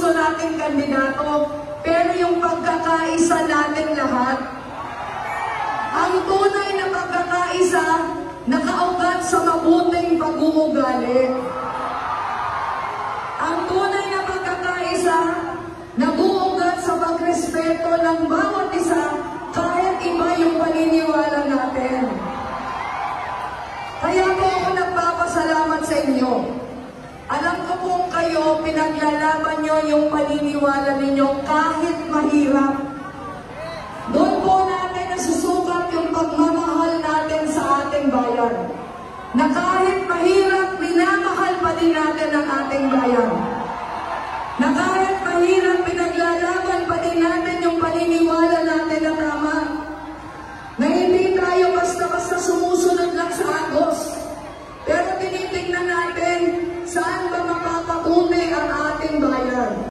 gusto nating kandidato, pero yung pagkakaisa natin lahat, ang tunay na pagkakaisa, nakaugat sa mabuting pag-uugali. Ang tunay na pagkakaisa, nabuugat sa pagrespeto ng bawat isa, kahit iba yung paniniwala natin. Kaya po ako nagpapasalamat sa inyo. Alam ko po kayo, pinaglalaban nyo yung paniniwala ninyo kahit mahirap.